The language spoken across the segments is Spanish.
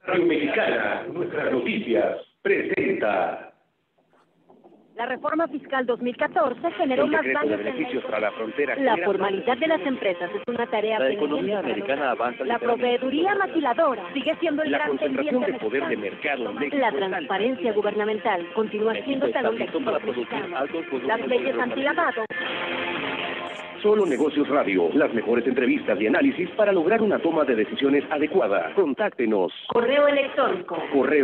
Radio Mexicana, nuestras noticias, presenta. La reforma fiscal 2014 generó más daños de beneficios para la frontera. La formalidad de las empresas es una tarea La economía americana avanza. La proveeduría maquiladora sigue siendo el gran concentración pendiente de poder de mercado. La transparencia gubernamental continúa siendo talón de Aquiles mexicano. Las leyes antilavado. Solo Negocios Radio, las mejores entrevistas y análisis para lograr una toma de decisiones adecuada. Contáctenos. Correo electrónico.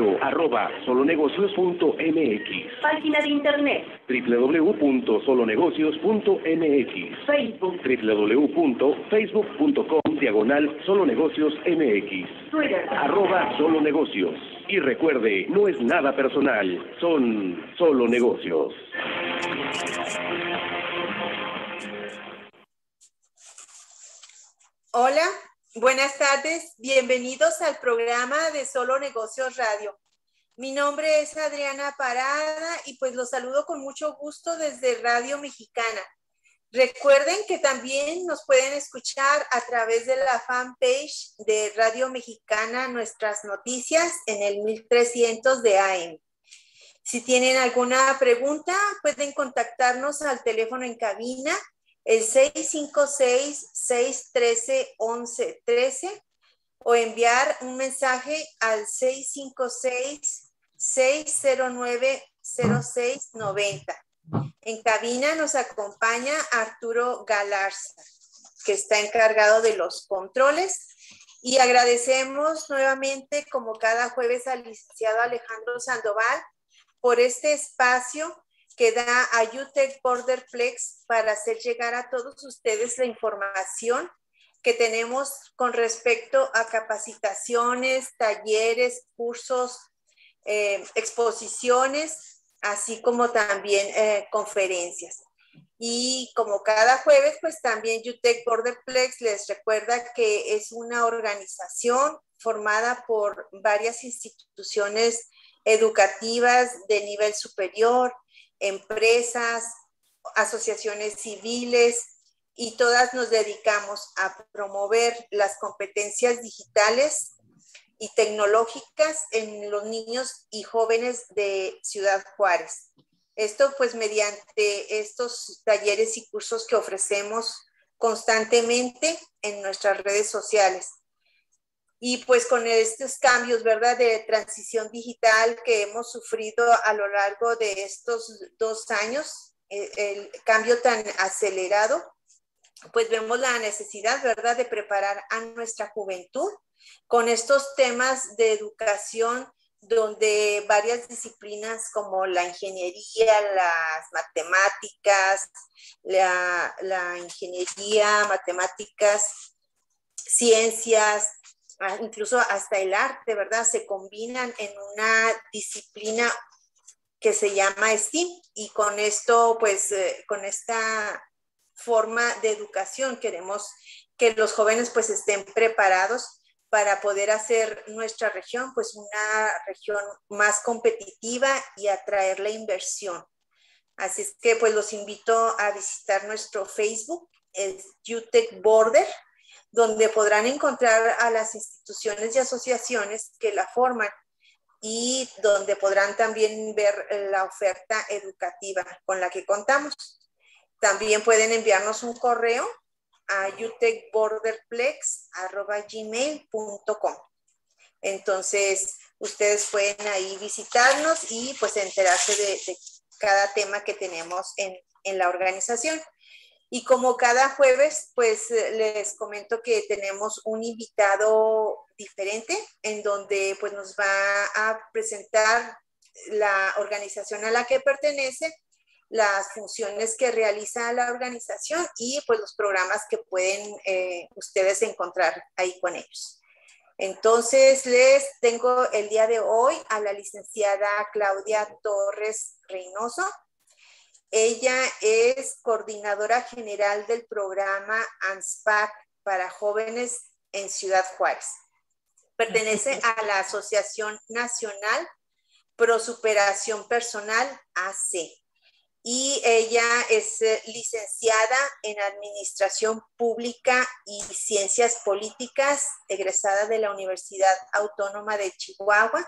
Correo@solonegocios.mx. Página de internet. www.solonegocios.mx. Facebook. www.facebook.com/solonegociosmx. Twitter. @solonegocios. Y recuerde, no es nada personal, son solo negocios. Hola, buenas tardes, bienvenidos al programa de Solo Negocios Radio. Mi nombre es Adriana Parada y pues los saludo con mucho gusto desde Radio Mexicana. Recuerden que también nos pueden escuchar a través de la fanpage de Radio Mexicana, nuestras noticias en el 1300 de AM. Si tienen alguna pregunta, pueden contactarnos al teléfono en cabina, el 656-613-1113 o enviar un mensaje al 656-609-0690. En cabina nos acompaña Arturo Galarza, que está encargado de los controles, y agradecemos nuevamente, como cada jueves, al licenciado Alejandro Sandoval por este espacio que da a UTEC Borderplex para hacer llegar a todos ustedes la información que tenemos con respecto a capacitaciones, talleres, cursos, exposiciones, así como también conferencias. Y como cada jueves, pues también UTEC Borderplex les recuerda que es una organización formada por varias instituciones educativas de nivel superior, empresas, asociaciones civiles, y todas nos dedicamos a promover las competencias digitales y tecnológicas en los niños y jóvenes de Ciudad Juárez. Esto pues mediante estos talleres y cursos que ofrecemos constantemente en nuestras redes sociales. Y pues con estos cambios, ¿verdad?, de transición digital que hemos sufrido a lo largo de estos 2 años, el cambio tan acelerado, pues vemos la necesidad, ¿verdad?, de preparar a nuestra juventud con estos temas de educación, donde varias disciplinas como la ingeniería, las matemáticas, la ingeniería, matemáticas, ciencias, incluso hasta el arte, ¿verdad?, se combinan en una disciplina que se llama STEAM, y con esto, pues, con esta forma de educación queremos que los jóvenes pues estén preparados para poder hacer nuestra región pues una región más competitiva y atraer la inversión. Así es que pues los invito a visitar nuestro Facebook, es UTEC Border, donde podrán encontrar a las instituciones y asociaciones que la forman y donde podrán también ver la oferta educativa con la que contamos. También pueden enviarnos un correo a utecborderplex@gmail.com. Entonces, ustedes pueden ahí visitarnos y pues enterarse de cada tema que tenemos en la organización. Y como cada jueves, pues les comento que tenemos un invitado diferente en donde pues nos va a presentar la organización a la que pertenece, las funciones que realiza la organización y pues los programas que pueden ustedes encontrar ahí con ellos. Entonces les tengo el día de hoy a la licenciada Claudia Torres Reynoso. Ella es coordinadora general del programa ANSPAC para jóvenes en Ciudad Juárez. Pertenece a la Asociación Nacional Pro Superación Personal AC. y ella es licenciada en Administración Pública y Ciencias Políticas, egresada de la Universidad Autónoma de Chihuahua.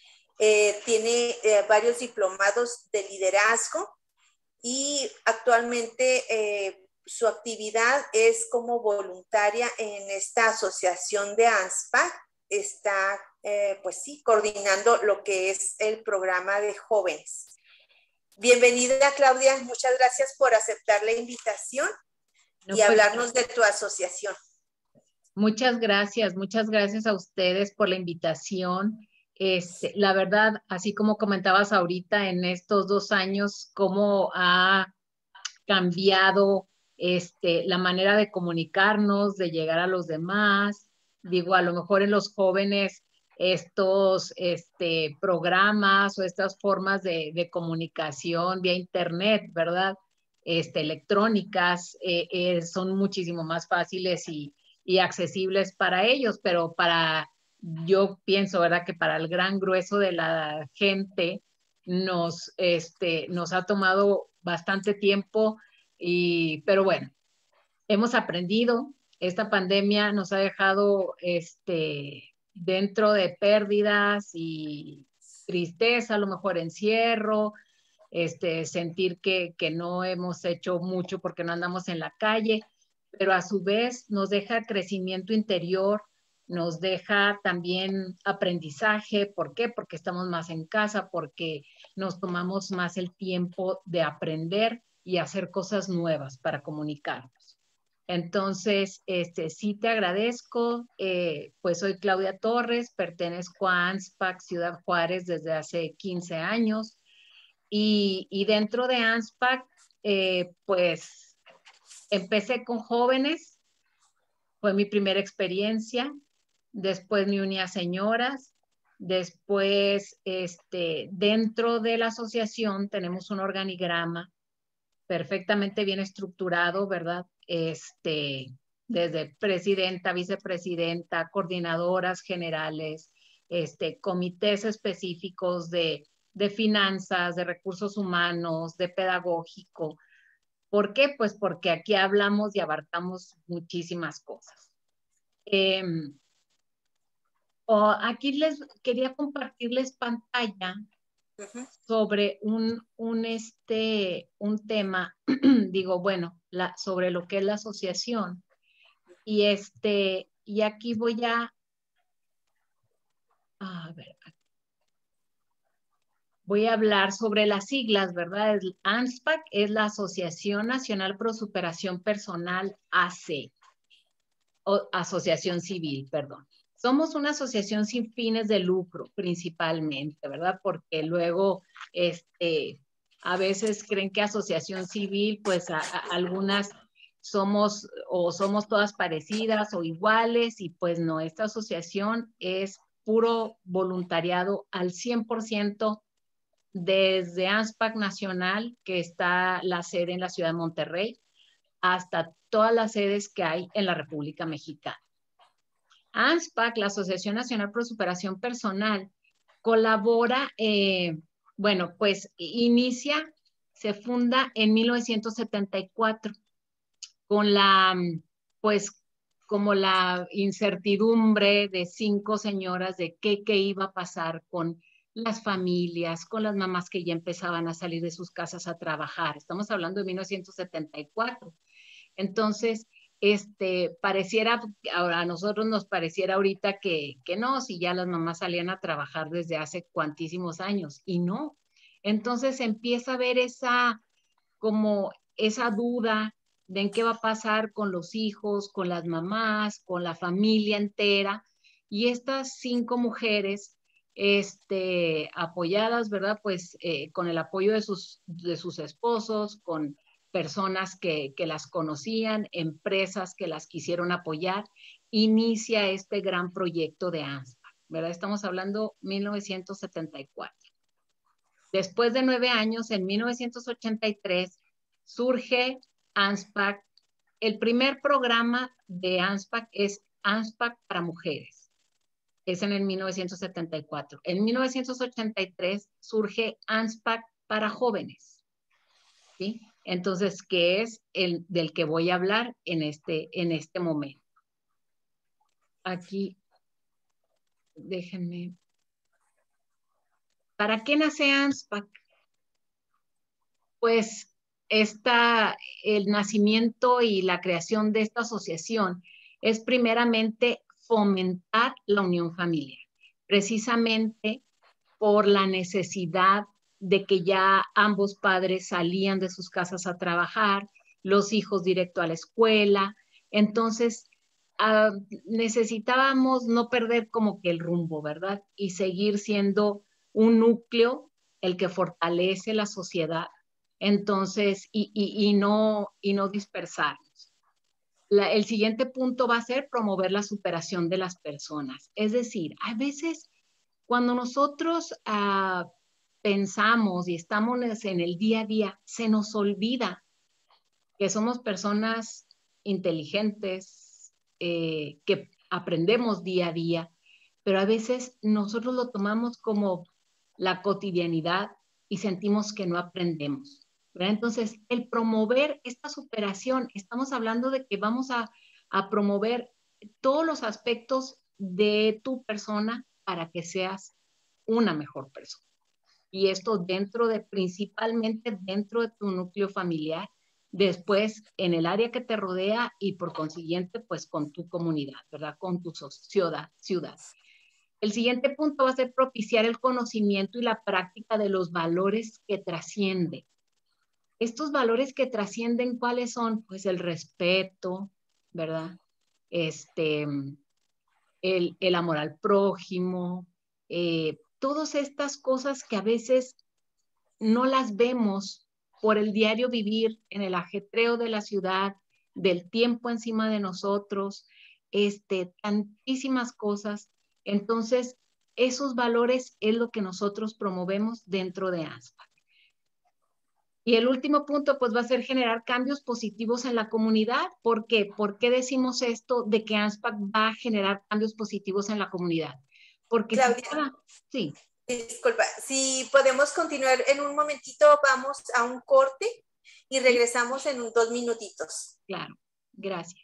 Tiene varios diplomados de liderazgo y actualmente su actividad es como voluntaria en esta asociación de ANSPAC. Está, pues sí, coordinando lo que es el programa de jóvenes. Bienvenida, Claudia. Muchas gracias por aceptar la invitación y hablarnos de tu asociación. Muchas gracias a ustedes por la invitación. La verdad, así como comentabas ahorita en estos 2 años, cómo ha cambiado la manera de comunicarnos, de llegar a los demás. Digo, a lo mejor en los jóvenes estos programas o estas formas de comunicación vía internet, ¿verdad? Electrónicas, son muchísimo más fáciles y accesibles para ellos, pero yo pienso, ¿verdad? Que para el gran grueso de la gente nos ha tomado bastante tiempo, pero bueno, hemos aprendido. Esta pandemia nos ha dejado dentro de pérdidas y tristeza, a lo mejor encierro, sentir que no hemos hecho mucho porque no andamos en la calle, pero a su vez nos deja crecimiento interior, nos deja también aprendizaje. ¿Por qué? Porque estamos más en casa, porque nos tomamos más el tiempo de aprender y hacer cosas nuevas para comunicarnos. Entonces, sí te agradezco. Pues soy Claudia Torres, pertenezco a ANSPAC Ciudad Juárez desde hace 15 años. Y dentro de ANSPAC, pues empecé con jóvenes, fue mi primera experiencia. Después me uní a señoras. Después, dentro de la asociación tenemos un organigrama perfectamente bien estructurado, ¿verdad? Desde presidenta, vicepresidenta, coordinadoras generales, comités específicos de finanzas, de recursos humanos, de pedagógico. ¿Por qué? Pues porque aquí hablamos y abarcamos muchísimas cosas. Aquí les quería compartirles pantalla sobre un tema, digo, bueno, sobre lo que es la asociación. Y aquí voy voy a hablar sobre las siglas, ¿verdad? ANSPAC es la Asociación Nacional Pro Superación Personal AC, o Asociación Civil, perdón. Somos una asociación sin fines de lucro, principalmente, ¿verdad? Porque luego, a veces creen que asociación civil, pues algunas somos todas parecidas o iguales, y pues no, esta asociación es puro voluntariado al 100%, desde ANSPAC Nacional, que está la sede en la ciudad de Monterrey, hasta todas las sedes que hay en la República Mexicana. ANSPAC, la Asociación Nacional Pro Superación Personal, colabora, bueno, pues se funda en 1974 con como la incertidumbre de 5 señoras de qué iba a pasar con las familias, con las mamás que ya empezaban a salir de sus casas a trabajar. Estamos hablando de 1974. Entonces, a nosotros nos pareciera ahorita que no, si ya las mamás salían a trabajar desde hace cuantísimos años, y no. Entonces empieza a haber esa duda de en qué va a pasar con los hijos, con las mamás, con la familia entera. Y estas 5 mujeres, apoyadas, ¿verdad? Pues con el apoyo de sus esposos, con personas que las conocían, empresas que las quisieron apoyar, inicia este gran proyecto de ANSPAC, ¿verdad? Estamos hablando 1974. Después de 9 años, en 1983, surge ANSPAC. El primer programa de ANSPAC es ANSPAC para mujeres. Es en el 1974. En 1983 surge ANSPAC para jóvenes. ¿sí? Entonces, ¿qué es el del que voy a hablar en este momento? Aquí, déjenme. ¿Para qué nace ANSPAC? Pues el nacimiento y la creación de esta asociación es primeramente fomentar la unión familiar, precisamente por la necesidad de que ya ambos padres salían de sus casas a trabajar, los hijos directo a la escuela. Entonces, necesitábamos no perder como que el rumbo, ¿verdad? Y seguir siendo un núcleo el que fortalece la sociedad. Entonces, y no dispersarnos. El siguiente punto va a ser promover la superación de las personas. Es decir, a veces cuando nosotros pensamos y estamos en el día a día, se nos olvida que somos personas inteligentes, que aprendemos día a día, pero a veces nosotros lo tomamos como la cotidianidad y sentimos que no aprendemos, ¿verdad? Entonces, el promover esta superación, estamos hablando de que vamos a promover todos los aspectos de tu persona para que seas una mejor persona. Y esto principalmente dentro de tu núcleo familiar, después en el área que te rodea y por consiguiente, pues con tu comunidad, ¿verdad? Con tu ciudad. El siguiente punto va a ser propiciar el conocimiento y la práctica de los valores que trascienden. Estos valores que trascienden, ¿cuáles son? Pues el respeto, ¿verdad? El amor al prójimo, todas estas cosas que a veces no las vemos por el diario vivir en el ajetreo de la ciudad, del tiempo encima de nosotros, tantísimas cosas. Entonces, esos valores es lo que nosotros promovemos dentro de ANSPAC. Y el último punto, pues, va a ser generar cambios positivos en la comunidad. ¿Por qué? ¿Por qué decimos esto de que ANSPAC va a generar cambios positivos en la comunidad? Porque Claudia, sí. Disculpa, si podemos continuar en un momentito, vamos a un corte y regresamos en 2 minutitos. Claro, gracias.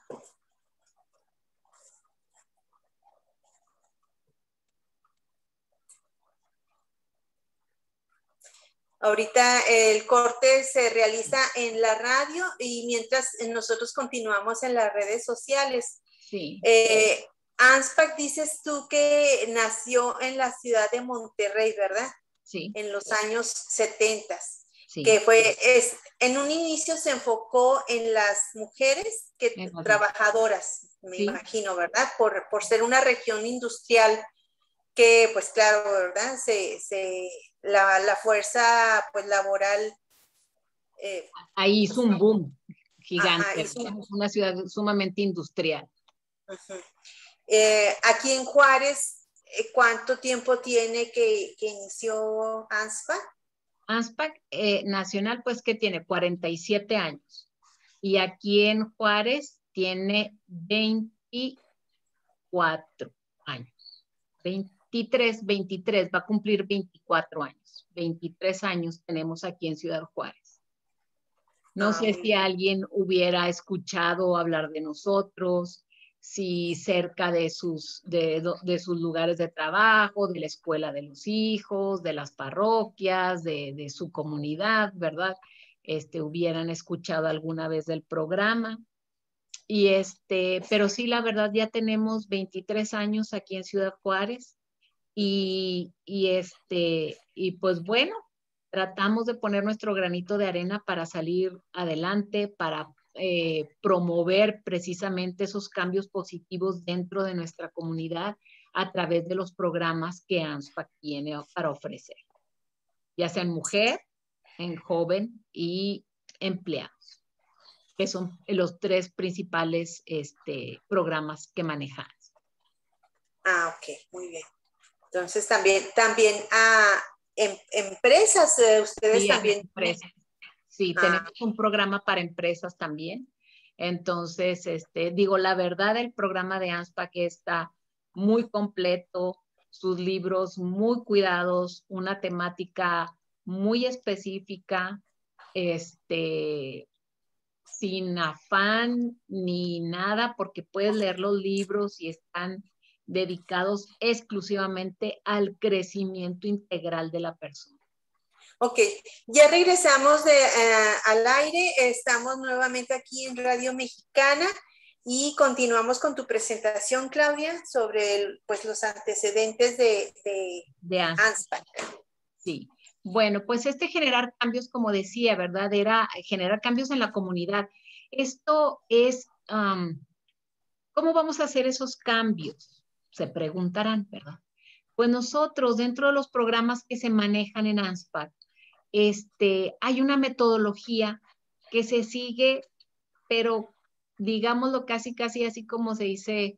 Ahorita el corte se realiza en la radio y mientras nosotros continuamos en las redes sociales. Sí. ANSPAC, dices tú que nació en la ciudad de Monterrey, ¿verdad? Sí. En los años 70. Sí. Que en un inicio se enfocó en las mujeres trabajadoradoras, me imagino, ¿verdad? Por ser una región industrial que, pues claro, ¿verdad? La fuerza pues laboral. Ahí hizo un boom gigante. Es una ciudad sumamente industrial. Aquí en Juárez, ¿cuánto tiempo tiene que inició ANSPAC? ANSPAC nacional, pues que tiene 47 años. Y aquí en Juárez tiene 24 años. 23, va a cumplir 24 años. 23 años tenemos aquí en Ciudad Juárez. No sé si alguien hubiera escuchado hablar de nosotros, si cerca de sus lugares de trabajo, de la escuela de los hijos, de las parroquias, de su comunidad, ¿verdad? Hubieran escuchado alguna vez del programa. Pero sí, la verdad, ya tenemos 23 años aquí en Ciudad Juárez y pues bueno, tratamos de poner nuestro granito de arena para salir adelante, para promover precisamente esos cambios positivos dentro de nuestra comunidad a través de los programas que ANSPAC tiene para ofrecer, ya sea en mujer, en joven y empleados, que son los 3 principales programas que manejamos. Ok, muy bien. Entonces también empresas, ustedes sí, también. Empresas. Sí, tenemos un programa para empresas también. Entonces, la verdad, el programa de ANSPAC está muy completo, sus libros muy cuidados, una temática muy específica, sin afán ni nada, porque puedes leer los libros y están dedicados exclusivamente al crecimiento integral de la persona. Ok, ya regresamos al aire, estamos nuevamente aquí en Radio Mexicana y continuamos con tu presentación, Claudia, sobre pues, los antecedentes de ANSPAC. Sí, bueno, pues generar cambios, como decía, ¿verdad? Era generar cambios en la comunidad. Esto es, ¿cómo vamos a hacer esos cambios? Se preguntarán, ¿verdad? Pues nosotros, dentro de los programas que se manejan en ANSPAC, hay una metodología que se sigue, pero digámoslo casi así como se dice,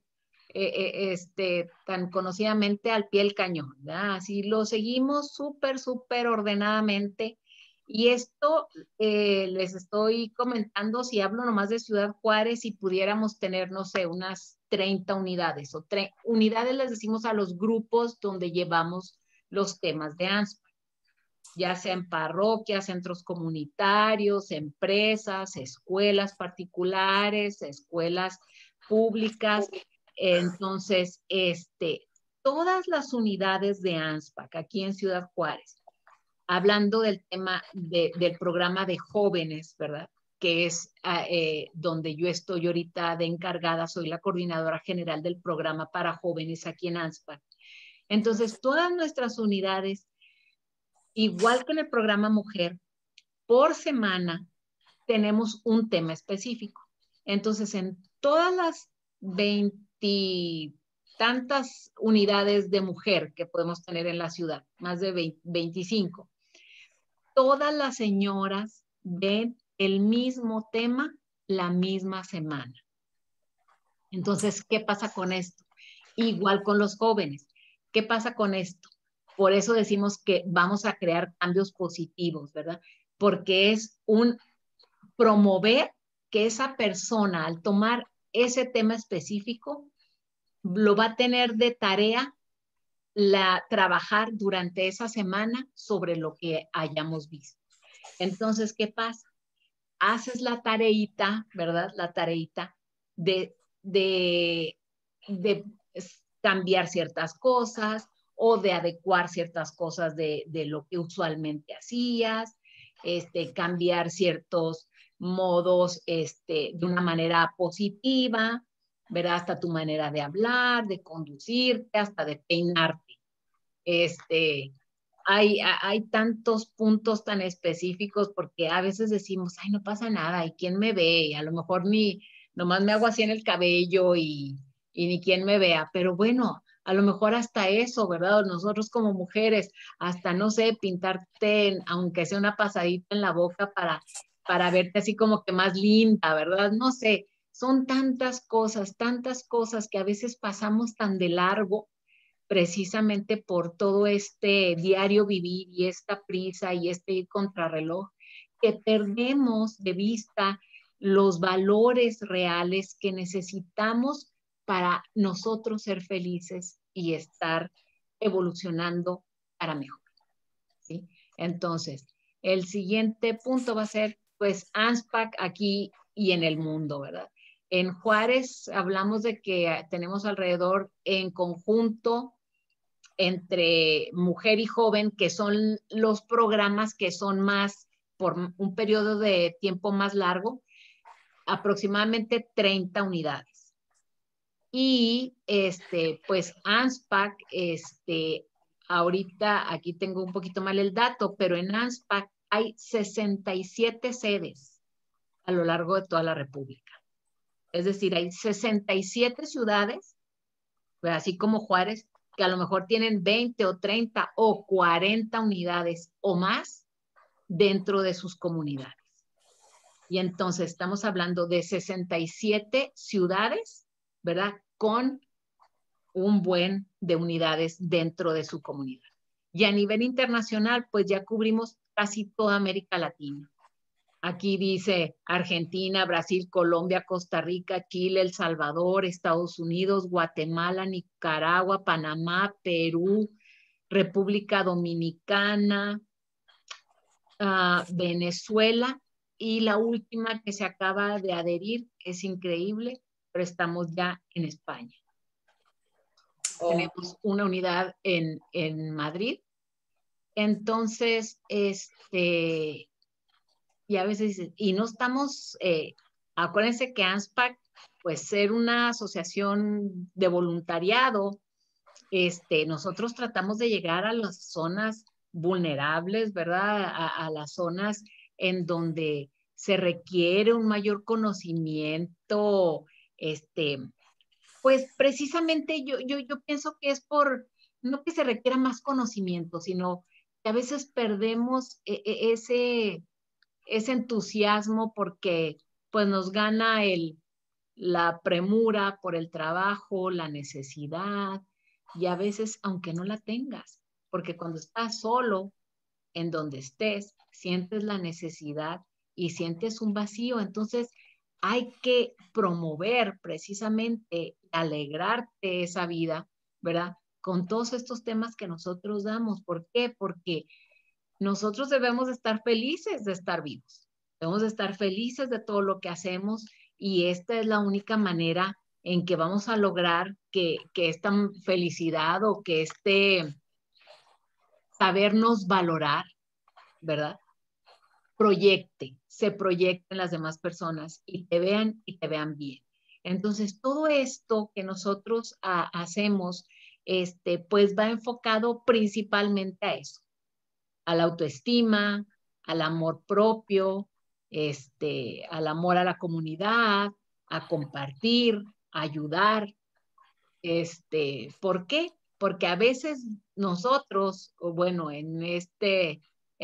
tan conocidamente al pie del cañón, ¿verdad? Así lo seguimos súper ordenadamente. Y esto les estoy comentando, si hablo nomás de Ciudad Juárez, si pudiéramos tener, no sé, unas 30 unidades, o unidades les decimos a los grupos donde llevamos los temas de ANSPAC, ya sea en parroquias, centros comunitarios, empresas, escuelas particulares, escuelas públicas. Entonces, todas las unidades de ANSPAC aquí en Ciudad Juárez, hablando del tema del programa de jóvenes, ¿verdad? Que es donde yo estoy ahorita de encargada, soy la coordinadora general del programa para jóvenes aquí en ANSPAC. Entonces, todas nuestras unidades, igual que en el programa Mujer, por semana tenemos un tema específico. Entonces, en todas las 20 tantas unidades de mujer que podemos tener en la ciudad, más de 25, todas las señoras ven el mismo tema la misma semana. Entonces, ¿qué pasa con esto? Igual con los jóvenes. ¿Qué pasa con esto? Por eso decimos que vamos a crear cambios positivos, ¿verdad? Porque es un promover que esa persona, al tomar ese tema específico, lo va a tener de tarea trabajar durante esa semana sobre lo que hayamos visto. Entonces, ¿qué pasa? Haces la tareita, ¿verdad? La tareita de cambiar ciertas cosas o de adecuar ciertas cosas de lo que usualmente hacías, cambiar ciertos modos de una manera positiva, ¿verdad? Hasta tu manera de hablar, de conducirte, hasta de peinarte. Hay tantos puntos tan específicos porque a veces decimos, ay, no pasa nada, ¿y quién me ve? Y a lo mejor nomás me hago así en el cabello y ni quién me vea, pero bueno, a lo mejor hasta eso, ¿verdad? Nosotros como mujeres, hasta, no sé, pintarte, aunque sea una pasadita en la boca para verte así como que más linda, ¿verdad? No sé, son tantas cosas que a veces pasamos tan de largo precisamente por todo este diario vivir y esta prisa y ir contrarreloj, que perdemos de vista los valores reales que necesitamos para nosotros ser felices y estar evolucionando para mejor, ¿sí? Entonces, el siguiente punto va a ser, pues, ANSPAC aquí y en el mundo, ¿verdad? En Juárez hablamos de que tenemos alrededor en conjunto entre mujer y joven, que son los programas que son más, por un periodo de tiempo más largo, aproximadamente 30 unidades. Y pues ANSPAC, ahorita aquí tengo un poquito mal el dato, pero en ANSPAC hay 67 sedes a lo largo de toda la República. Es decir, hay 67 ciudades, pues así como Juárez, que a lo mejor tienen 20 o 30 o 40 unidades o más dentro de sus comunidades. Y entonces estamos hablando de 67 ciudades, ¿verdad? Con un buen de unidades dentro de su comunidad. Y a nivel internacional, pues ya cubrimos casi toda América Latina. Aquí dice Argentina, Brasil, Colombia, Costa Rica, Chile, El Salvador, Estados Unidos, Guatemala, Nicaragua, Panamá, Perú, República Dominicana, Venezuela, y la última que se acaba de adherir, es increíble, pero estamos ya en España. Tenemos una unidad en Madrid. Entonces, y a veces dicen, y no estamos, acuérdense que ANSPAC, pues ser una asociación de voluntariado, nosotros tratamos de llegar a las zonas vulnerables, ¿verdad? A las zonas en donde se requiere un mayor conocimiento, pues precisamente yo pienso que es por, no que se requiera más conocimiento, sino que a veces perdemos ese entusiasmo porque pues nos gana la premura por el trabajo, la necesidad, y a veces aunque no la tengas, porque cuando estás solo, en donde estés, sientes la necesidad y sientes un vacío. Entonces hay que promover precisamente, alegrarte esa vida, ¿verdad? Con todos estos temas que nosotros damos. ¿Por qué? Porque nosotros debemos de estar felices de estar vivos. Debemos de estar felices de todo lo que hacemos, y esta es la única manera en que vamos a lograr que esta felicidad o que sabernos valorar, ¿verdad? Se proyecte en las demás personas y te vean bien. Entonces, todo esto que nosotros hacemos, pues va enfocado principalmente a eso, a la autoestima, al amor propio, al amor a la comunidad, a compartir, a ayudar. ¿Por qué? Porque a veces nosotros, bueno, en este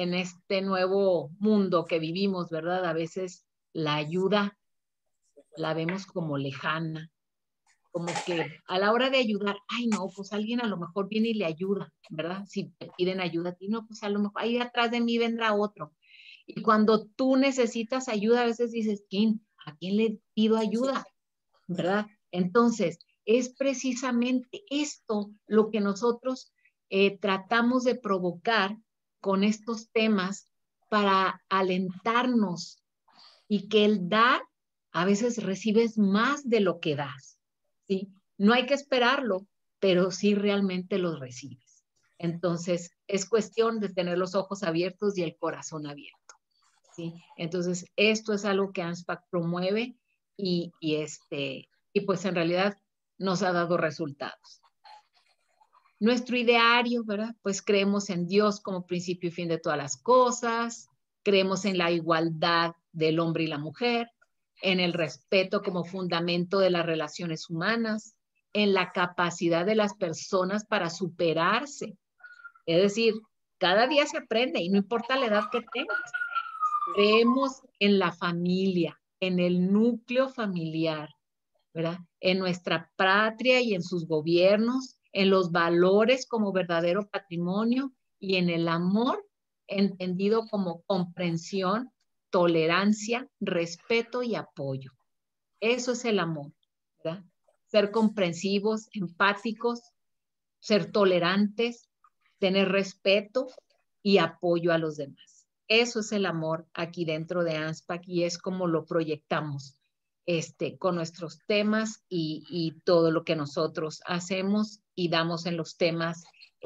nuevo mundo que vivimos, ¿verdad? A veces la ayuda la vemos como lejana, como que a la hora de ayudar, ay no, pues alguien a lo mejor viene y le ayuda, ¿verdad? Si te piden ayuda a ti, no, pues a lo mejor ahí atrás de mí vendrá otro. Y cuando tú necesitas ayuda, a veces dices, ¿a quién le pido ayuda? ¿Verdad? Entonces, es precisamente esto lo que nosotros tratamos de provocar con estos temas para alentarnos, y que el dar, a veces recibes más de lo que das, ¿sí? No hay que esperarlo, pero sí realmente los recibes. Entonces, es cuestión de tener los ojos abiertos y el corazón abierto, ¿sí? Entonces, esto es algo que ANSPAC promueve y pues en realidad nos ha dado resultados. Nuestro ideario, ¿verdad? Pues creemos en Dios como principio y fin de todas las cosas, creemos en la igualdad del hombre y la mujer, en el respeto como fundamento de las relaciones humanas, en la capacidad de las personas para superarse. Es decir, cada día se aprende y no importa la edad que tengas. Creemos en la familia, en el núcleo familiar, ¿verdad? En nuestra patria y en sus gobiernos, en los valores como verdadero patrimonio y en el amor entendido como comprensión, tolerancia, respeto y apoyo. Eso es el amor, ¿verdad? Ser comprensivos, empáticos, ser tolerantes, tener respeto y apoyo a los demás. Eso es el amor aquí dentro de ANSPAC, y es como lo proyectamos con nuestros temas y todo lo que nosotros hacemos y damos en los temas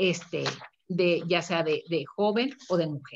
ya sea de joven o de mujer.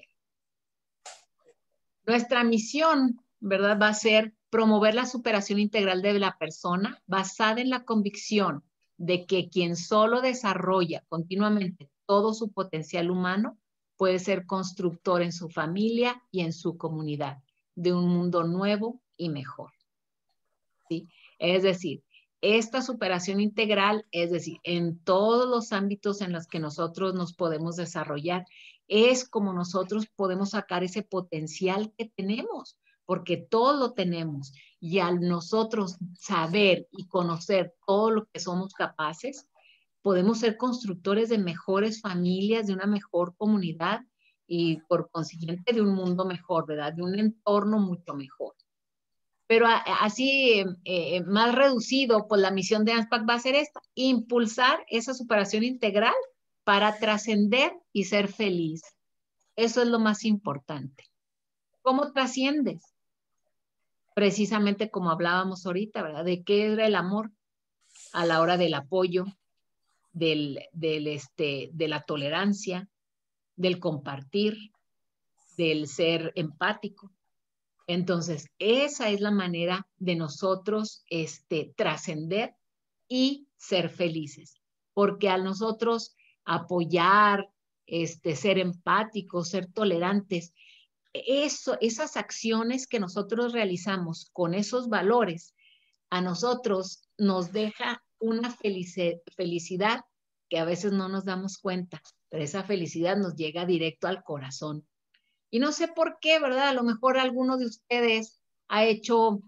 Nuestra misión, ¿verdad?, va a ser promover la superación integral de la persona basada en la convicción de que quien solo desarrolla continuamente todo su potencial humano puede ser constructor en su familia y en su comunidad de un mundo nuevo y mejor. ¿Sí? Es decir, esta superación integral, es decir, en todos los ámbitos en los que nosotros nos podemos desarrollar, es como nosotros podemos sacar ese potencial que tenemos, porque todos lo tenemos, y al nosotros saber y conocer todo lo que somos capaces, podemos ser constructores de mejores familias, de una mejor comunidad y por consiguiente de un mundo mejor, ¿verdad? De un entorno mucho mejor. Pero así, más reducido, pues la misión de ANSPAC va a ser esta: impulsar esa superación integral para trascender y ser feliz. Eso es lo más importante. ¿Cómo trasciendes? Precisamente como hablábamos ahorita, ¿verdad? ¿De qué era el amor? A la hora del apoyo, de la tolerancia, del compartir, del ser empático. Entonces, esa es la manera de nosotros trascender y ser felices. Porque al nosotros apoyar, ser empáticos, ser tolerantes, esas acciones que nosotros realizamos con esos valores, a nosotros nos deja una felicidad que a veces no nos damos cuenta, pero esa felicidad nos llega directo al corazón. Y no sé por qué, ¿verdad? A lo mejor alguno de ustedes ha hecho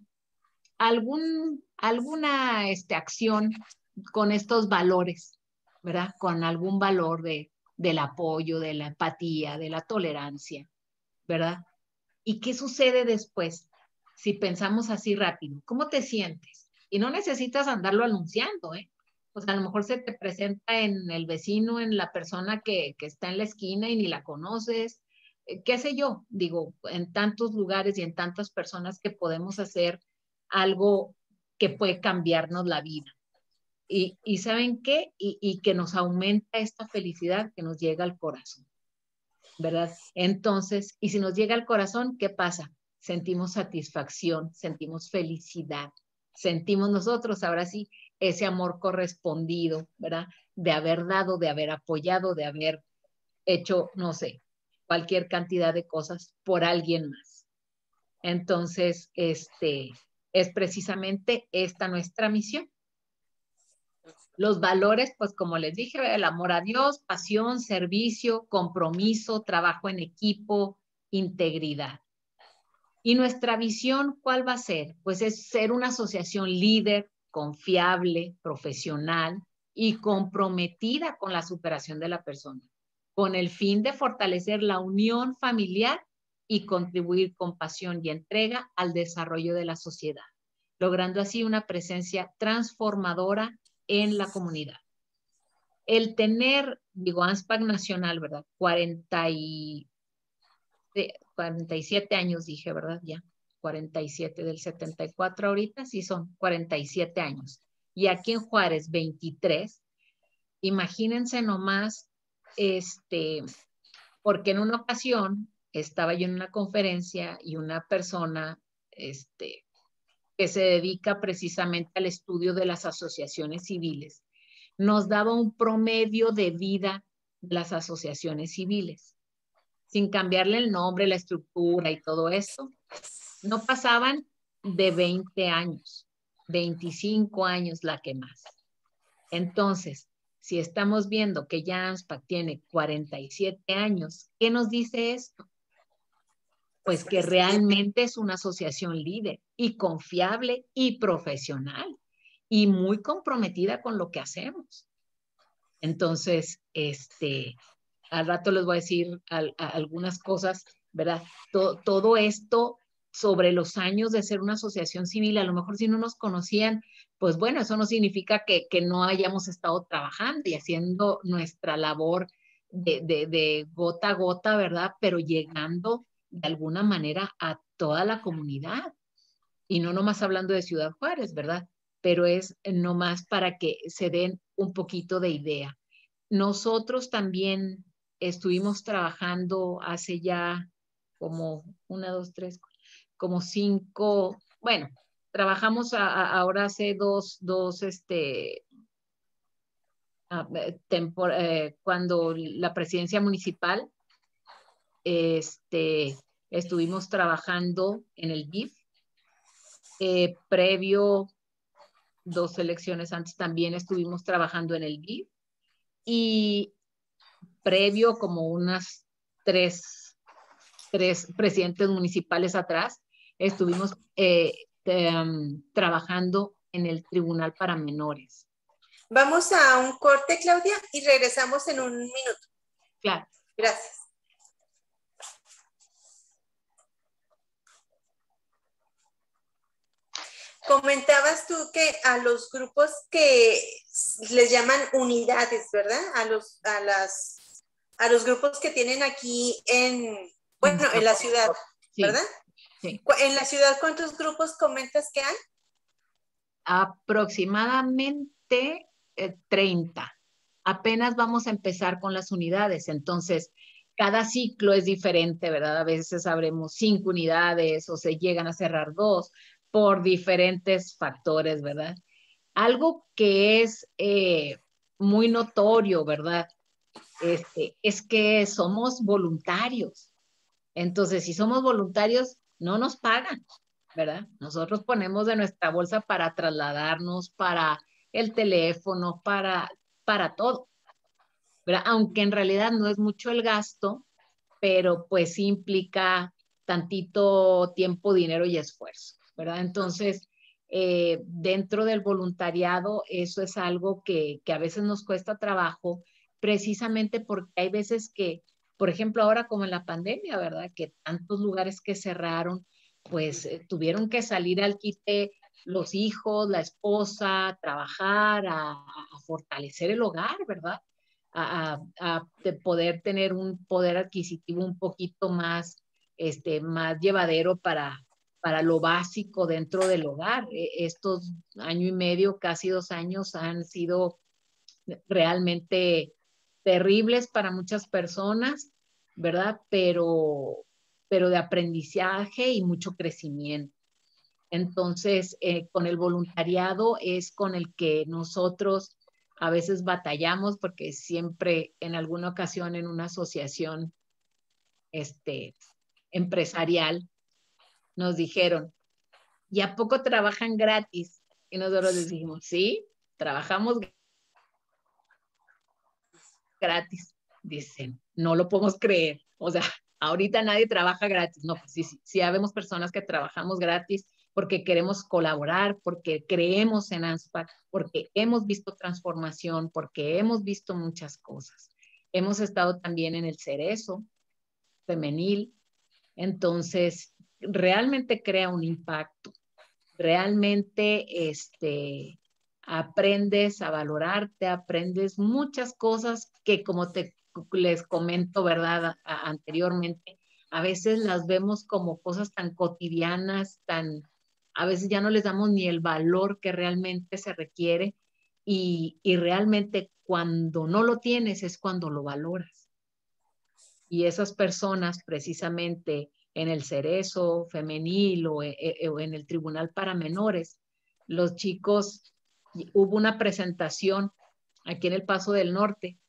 alguna acción con estos valores, ¿verdad? Con algún valor del apoyo, de la empatía, de la tolerancia, ¿verdad? ¿Y qué sucede después? Si pensamos así rápido, ¿cómo te sientes? Y no necesitas andarlo anunciando, ¿eh? O sea, a lo mejor se te presenta en el vecino, en la persona que está en la esquina y ni la conoces, qué sé yo, digo, en tantos lugares y en tantas personas que podemos hacer algo que puede cambiarnos la vida. Y ¿saben qué? Y que nos aumenta esta felicidad que nos llega al corazón, ¿verdad? Entonces, y si nos llega al corazón, ¿qué pasa? Sentimos satisfacción, sentimos felicidad, sentimos nosotros, ahora sí, ese amor correspondido, ¿verdad? De haber dado, de haber apoyado, de haber hecho, no sé, cualquier cantidad de cosas por alguien más. Entonces, es precisamente esta nuestra misión. Los valores, pues como les dije, el amor a Dios, pasión, servicio, compromiso, trabajo en equipo, integridad. Y nuestra visión, ¿cuál va a ser? Pues es ser una asociación líder, confiable, profesional y comprometida con la superación de la persona, con el fin de fortalecer la unión familiar y contribuir con pasión y entrega al desarrollo de la sociedad, logrando así una presencia transformadora en la comunidad. El tener, digo, ANSPAC Nacional, ¿verdad? 47 años dije, ¿verdad? Ya, 47 del 74 ahorita, sí son 47 años. Y aquí en Juárez, 23. Imagínense nomás, porque en una ocasión estaba yo en una conferencia y una persona, que se dedica precisamente al estudio de las asociaciones civiles, nos daba un promedio de vida de las asociaciones civiles, sin cambiarle el nombre, la estructura y todo esto. No pasaban de 20 años, 25 años la que más. Entonces, si estamos viendo que ya ANSPAC tiene 47 años, ¿qué nos dice esto? Pues que realmente es una asociación líder y confiable y profesional y muy comprometida con lo que hacemos. Entonces, al rato les voy a decir algunas cosas, ¿verdad? Todo esto sobre los años de ser una asociación civil, a lo mejor si no nos conocían, pues bueno, eso no significa que no hayamos estado trabajando y haciendo nuestra labor de gota a gota, ¿verdad? Pero llegando de alguna manera a toda la comunidad. Y no nomás hablando de Ciudad Juárez, ¿verdad? Pero es nomás para que se den un poquito de idea. Nosotros también estuvimos trabajando hace ya como 1, 2, 3, como 5, bueno, trabajamos ahora hace dos cuando la presidencia municipal, estuvimos trabajando en el DIF, previo 2 elecciones antes también estuvimos trabajando en el DIF y previo como unas 3 presidentes municipales atrás estuvimos trabajando en el Tribunal para Menores. Vamos a un corte, Claudia, y regresamos en un minuto. Claro. Gracias. Comentabas tú que a los grupos que les llaman unidades, ¿verdad? A las a los grupos que tienen aquí bueno, en la ciudad, sí, ¿verdad? Sí. En la ciudad, ¿cuántos grupos comentas que hay? Aproximadamente 30. Apenas vamos a empezar con las unidades, entonces cada ciclo es diferente, ¿verdad? A veces sabremos 5 unidades o se llegan a cerrar 2 por diferentes factores, ¿verdad? Algo que es muy notorio, ¿verdad? Es que somos voluntarios. Entonces, si somos voluntarios, no nos pagan, ¿verdad? Nosotros ponemos de nuestra bolsa para trasladarnos, para el teléfono, para todo, ¿verdad? Aunque en realidad no es mucho el gasto, pero pues sí implica tantito tiempo, dinero y esfuerzo, ¿verdad? Entonces, dentro del voluntariado, eso es algo que a veces nos cuesta trabajo, precisamente porque hay veces que, por ejemplo, ahora como en la pandemia, ¿verdad? Que tantos lugares que cerraron, pues tuvieron que salir al quite los hijos, la esposa, trabajar, a fortalecer el hogar, ¿verdad? De poder tener un poder adquisitivo un poquito más, más llevadero para lo básico dentro del hogar. Estos año y medio, casi 2 años, han sido realmente terribles para muchas personas, ¿verdad? Pero de aprendizaje y mucho crecimiento. Entonces, con el voluntariado es con el que nosotros a veces batallamos porque siempre en alguna ocasión en una asociación empresarial nos dijeron, ¿y a poco trabajan gratis? Y nosotros decimos, sí, trabajamos gratis. Dicen, no lo podemos creer. O sea, ahorita nadie trabaja gratis. No, pues sí, sí, sí, habemos personas que trabajamos gratis porque queremos colaborar, porque creemos en ANSPAC, porque hemos visto transformación, porque hemos visto muchas cosas. Hemos estado también en el Cerezo femenil, entonces realmente crea un impacto, realmente aprendes a valorarte, aprendes muchas cosas que como les comento, ¿verdad? Anteriormente, a veces las vemos como cosas tan cotidianas, a veces ya no les damos ni el valor que realmente se requiere y realmente cuando no lo tienes es cuando lo valoras. Y esas personas precisamente en el Cerezo femenil o en el Tribunal para Menores, los chicos, hubo una presentación aquí en el Paso del Norte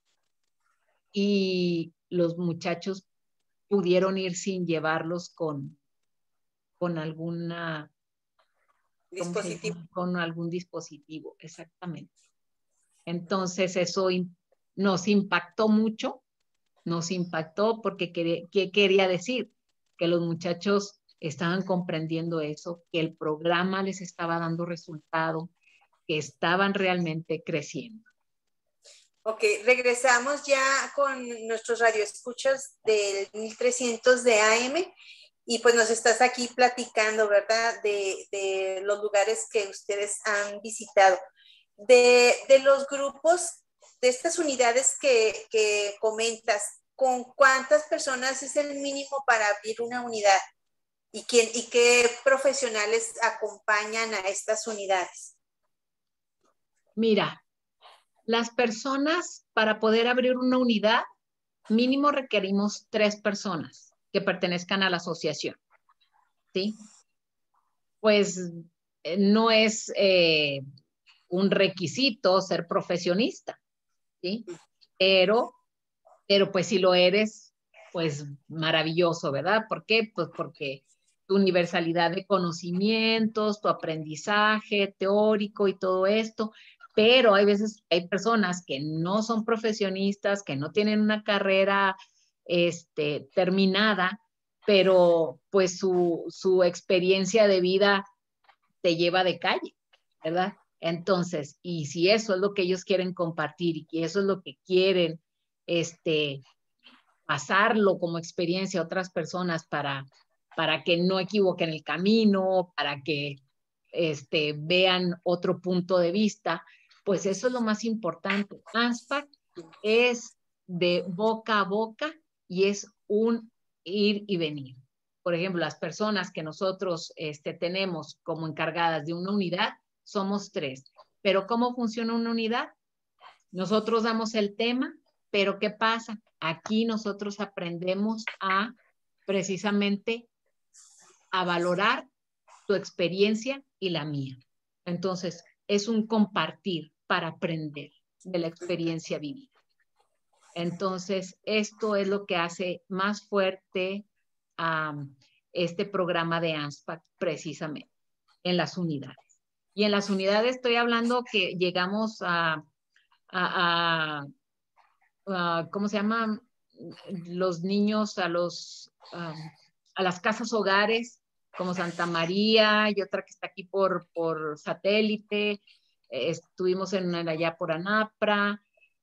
y los muchachos pudieron ir sin llevarlos con alguna Dispositivo. con algún dispositivo, exactamente. Entonces eso nos impactó mucho, nos impactó porque ¿qué quería decir? Que los muchachos estaban comprendiendo eso, que el programa les estaba dando resultado, que estaban realmente creciendo. Ok, regresamos ya con nuestros radioescuchas del 1300 de AM y pues nos estás aquí platicando, ¿verdad? De los lugares que ustedes han visitado. De los grupos, de estas unidades que comentas, ¿con cuántas personas es el mínimo para abrir una unidad? ¿Y qué profesionales acompañan a estas unidades? Mira, las personas para poder abrir una unidad, mínimo requerimos 3 personas que pertenezcan a la asociación, ¿sí? Pues no es un requisito ser profesionista, ¿sí? Pero pues si lo eres, pues maravilloso, ¿verdad? ¿Por qué? Pues porque tu universalidad de conocimientos, tu aprendizaje teórico y todo esto, pero hay veces, hay personas que no son profesionistas, que no tienen una carrera terminada, pero pues su experiencia de vida te lleva de calle, ¿verdad? Entonces, y si eso es lo que ellos quieren compartir y que eso es lo que quieren, pasarlo como experiencia a otras personas para que no equivoquen el camino, para que vean otro punto de vista, pues eso es lo más importante. ANSPAC es de boca a boca y es un ir y venir. Por ejemplo, las personas que nosotros tenemos como encargadas de una unidad, somos 3. Pero ¿cómo funciona una unidad? Nosotros damos el tema, pero ¿qué pasa? Aquí nosotros aprendemos a precisamente a valorar tu experiencia y la mía. Entonces, es un compartir para aprender de la experiencia vivida. Entonces, esto es lo que hace más fuerte a este programa de ANSPAC precisamente en las unidades. Y en las unidades estoy hablando que llegamos a ¿cómo se llama? Los niños a las casas hogares, como Santa María y otra que está aquí por satélite. Estuvimos allá por Anapra.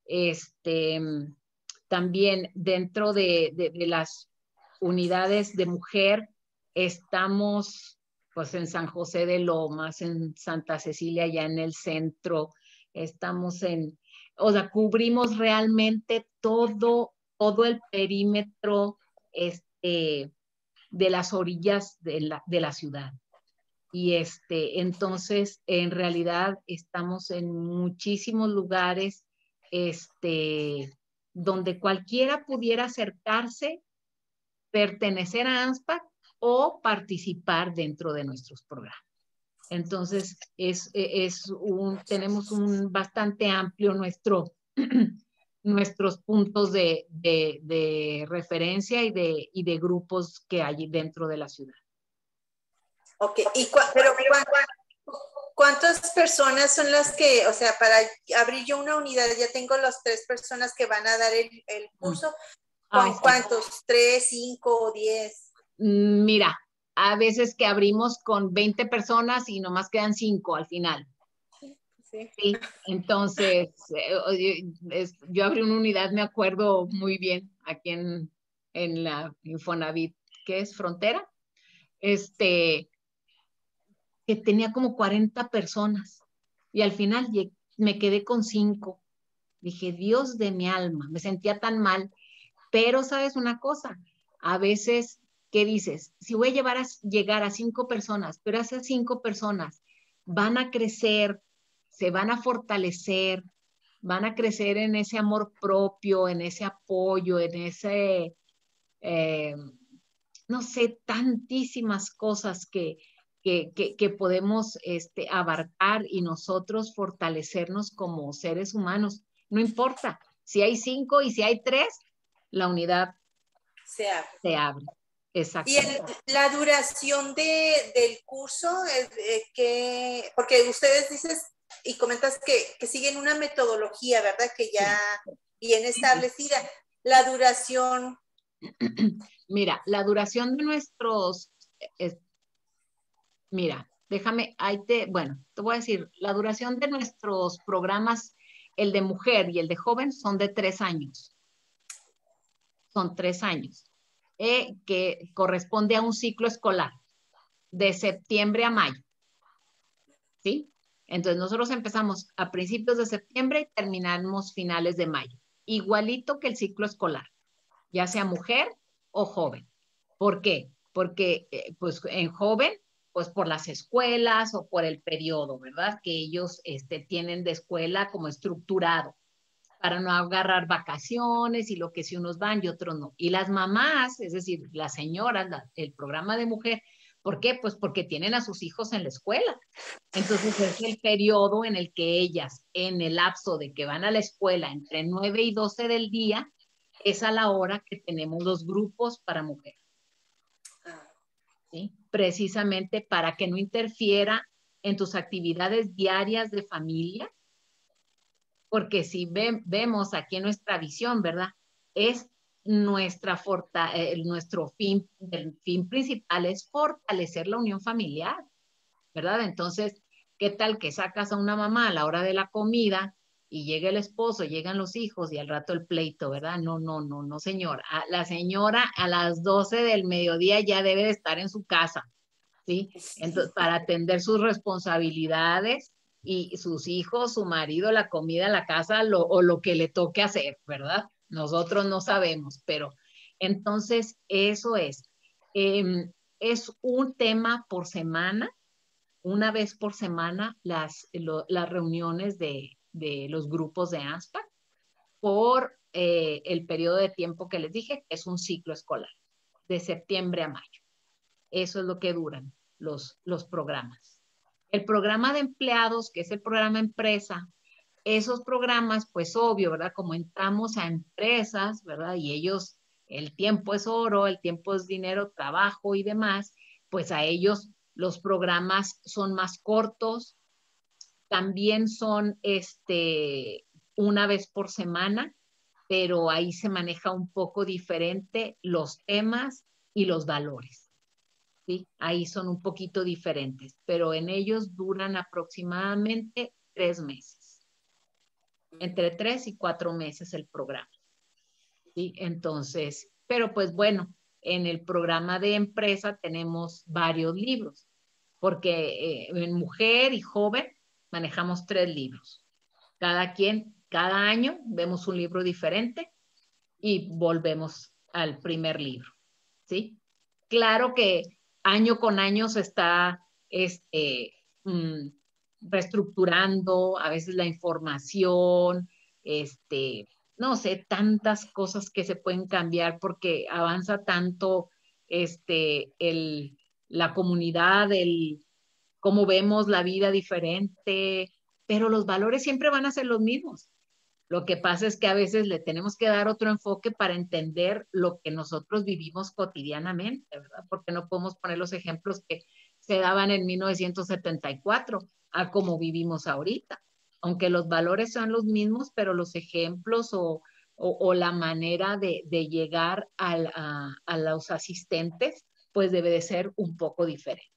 También dentro de las unidades de mujer estamos pues en San José de Lomas, en Santa Cecilia, ya en el centro. Estamos o sea, cubrimos realmente todo el perímetro de las orillas de la ciudad. Y entonces, en realidad, estamos en muchísimos lugares donde cualquiera pudiera acercarse, pertenecer a ANSPAC o participar dentro de nuestros programas. Entonces, tenemos un bastante amplio nuestros puntos de referencia y de grupos que hay dentro de la ciudad. Ok, pero ¿cuántas personas son las que, o sea, para abrir yo una unidad, ya tengo las 3 personas que van a dar el curso? ¿Cuántos? ¿3, 5 o 10? Mira, a veces que abrimos con 20 personas y nomás quedan 5 al final. Sí. Sí. Entonces, yo abrí una unidad, me acuerdo muy bien, aquí en la Infonavit, que es Frontera, que tenía como 40 personas y al final me quedé con 5. Dije, Dios de mi alma, me sentía tan mal, pero ¿sabes una cosa? A veces, ¿qué dices? Si voy a llegar a 5 personas, pero esas 5 personas van a crecer, se van a fortalecer, van a crecer en ese amor propio, en ese apoyo, en ese, no sé, tantísimas cosas que podemos abarcar y nosotros fortalecernos como seres humanos. No importa, si hay 5 y si hay 3, la unidad se abre. Exacto. Y la duración del curso, porque ustedes dices y comentas que siguen una metodología, ¿verdad? Que ya bien establecida. La duración. Mira, la duración de nuestros, mira, déjame, bueno, te voy a decir, la duración de nuestros programas, el de mujer y el de joven, son de 3 años. Son 3 años, que corresponde a un ciclo escolar de septiembre a mayo. ¿Sí? Entonces nosotros empezamos a principios de septiembre y terminamos finales de mayo. Igualito que el ciclo escolar, ya sea mujer o joven. ¿Por qué? Porque pues en joven, pues por las escuelas o por el periodo, ¿verdad? Que ellos tienen de escuela como estructurado para no agarrar vacaciones y lo que si unos van y otros no. Y las mamás, es decir, las señoras, el programa de mujer, ¿por qué? Pues porque tienen a sus hijos en la escuela. Entonces es el periodo en el que ellas, en el lapso de que van a la escuela entre 9 y 12 del día, es a la hora que tenemos los grupos para mujeres. ¿Sí? Precisamente para que no interfiera en tus actividades diarias de familia, porque si vemos aquí en nuestra visión, ¿verdad? Es nuestro fin, el fin principal es fortalecer la unión familiar, ¿verdad? Entonces, ¿qué tal que sacas a una mamá a la hora de la comida y llega el esposo, llegan los hijos y al rato el pleito, ¿verdad? No, señora. La señora a las 12 del mediodía ya debe de estar en su casa, ¿sí? Entonces, para atender sus responsabilidades y sus hijos, su marido, la comida, la casa o lo que le toque hacer, ¿verdad? Nosotros no sabemos, pero entonces eso es. Es un tema por semana, una vez por semana, las reuniones de los grupos de ANSPAC por el periodo de tiempo que les dije, que es un ciclo escolar, de septiembre a mayo. Eso es lo que duran los programas. El programa de empleados, que es el programa empresa, esos programas, pues obvio, ¿verdad? Como entramos a empresas, ¿verdad? Y ellos, el tiempo es oro, el tiempo es dinero, trabajo y demás, pues a ellos los programas son más cortos, también son una vez por semana, pero ahí se maneja un poco diferente los temas y los valores, ¿sí? Ahí son un poquito diferentes, pero en ellos duran aproximadamente 3 meses. Entre 3 y 4 meses el programa, ¿sí? Entonces, pero pues bueno, en el programa de empresa tenemos varios libros, porque en mujer y joven manejamos 3 libros. Cada año vemos un libro diferente y volvemos al primer libro, ¿sí? Claro que año con año se está reestructurando a veces la información, no sé, tantas cosas que se pueden cambiar porque avanza tanto la comunidad, cómo vemos la vida diferente, pero los valores siempre van a ser los mismos. Lo que pasa es que a veces le tenemos que dar otro enfoque para entender lo que nosotros vivimos cotidianamente, ¿verdad? Porque no podemos poner los ejemplos que se daban en 1974 a como vivimos ahorita. Aunque los valores sean los mismos, pero los ejemplos o la manera de llegar a los asistentes, pues debe de ser un poco diferente.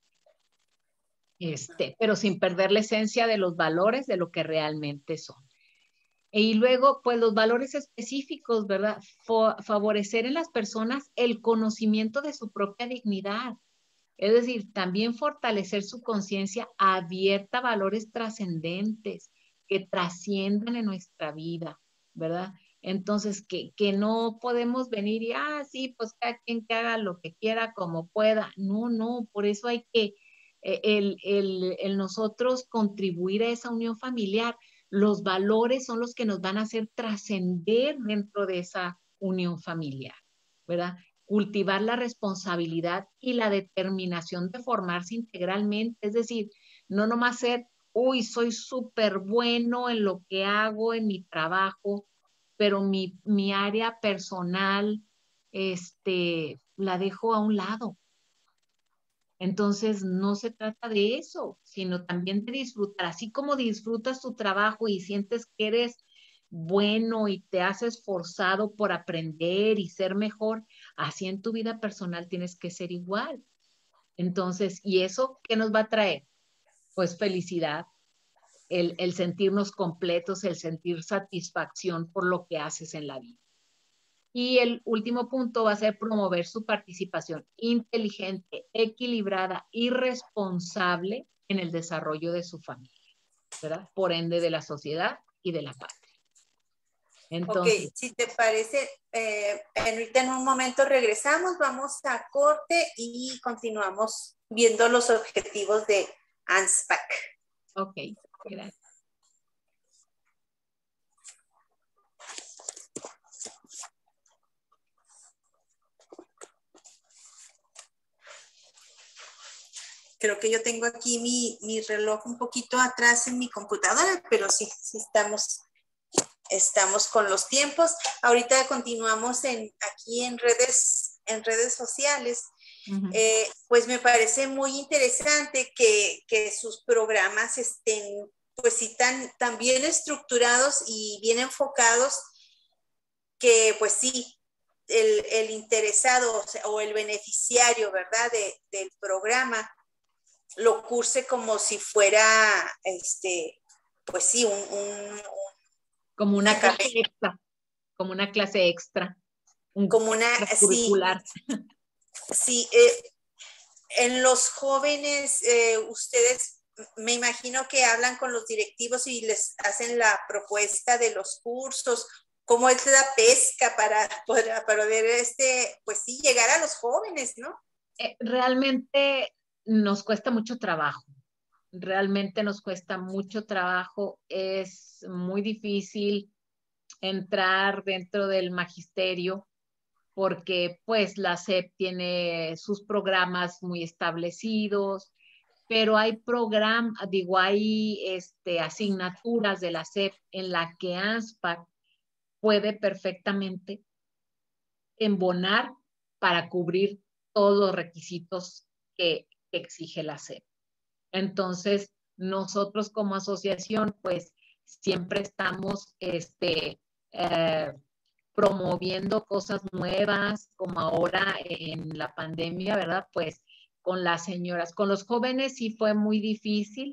Pero sin perder la esencia de los valores de lo que realmente son. Y luego, pues los valores específicos, ¿verdad? Favorecer en las personas el conocimiento de su propia dignidad. Es decir, también fortalecer su conciencia abierta a valores trascendentes que trasciendan en nuestra vida, ¿verdad? Entonces, que no podemos venir y, sí, pues cada quien que haga lo que quiera como pueda. No, por eso hay que el nosotros contribuir a esa unión familiar. Los valores son los que nos van a hacer trascender dentro de esa unión familiar, ¿verdad? Cultivar la responsabilidad y la determinación de formarse integralmente, es decir, no nomás ser, soy súper bueno en lo que hago, en mi trabajo, pero mi área personal, la dejo a un lado. Entonces, no se trata de eso, sino también de disfrutar. Así como disfrutas tu trabajo y sientes que eres bueno y te has esforzado por aprender y ser mejor, así en tu vida personal tienes que ser igual. Entonces, ¿y eso qué nos va a traer? Pues felicidad, el sentirnos completos, el sentir satisfacción por lo que haces en la vida. Y el último punto va a ser promover su participación inteligente, equilibrada y responsable en el desarrollo de su familia, ¿verdad? Por ende de la sociedad y de la patria. Entonces, ok, si te parece, ahorita en un momento regresamos, vamos a corte y continuamos viendo los objetivos de ANSPAC. Ok, gracias. Creo que yo tengo aquí mi reloj un poquito atrás en mi computadora, pero sí estamos con los tiempos. Ahorita continuamos aquí en redes sociales. Uh-huh. Pues me parece muy interesante que sus programas estén pues sí tan bien estructurados y bien enfocados, que pues sí, el interesado o el beneficiario, ¿verdad? Del programa lo curse como si fuera, pues sí, como una clase extra, como una clase extra, como una curricular. Sí, en los jóvenes, ustedes me imagino que hablan con los directivos y les hacen la propuesta de los cursos, cómo es la pesca para poder, pues sí, llegar a los jóvenes, ¿no? Realmente nos cuesta mucho trabajo. Realmente nos cuesta mucho trabajo. Es muy difícil entrar dentro del magisterio porque pues la SEP tiene sus programas muy establecidos, pero hay asignaturas de la SEP en la que ANSPAC puede perfectamente embonar para cubrir todos los requisitos que exige la SEP. Entonces, nosotros como asociación, pues siempre estamos promoviendo cosas nuevas, como ahora en la pandemia, ¿verdad? Pues con las señoras, con los jóvenes sí fue muy difícil.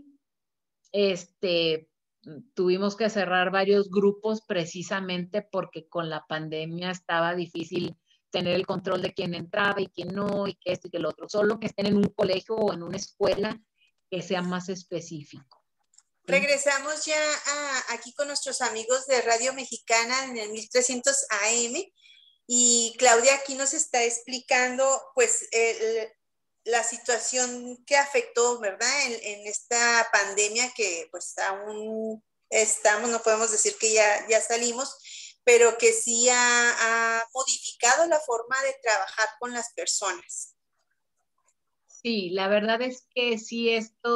Tuvimos que cerrar varios grupos precisamente porque con la pandemia estaba difícil tener el control de quién entraba y quién no, y que esto y que lo otro. Solo que estén en un colegio o en una escuela que sea más específico. Regresamos ya aquí con nuestros amigos de Radio Mexicana en el 1300 AM y Claudia aquí nos está explicando pues la situación que afectó, ¿verdad? En esta pandemia que pues aún estamos, no podemos decir que ya salimos, pero que sí ha modificado la forma de trabajar con las personas. Sí, la verdad es que sí,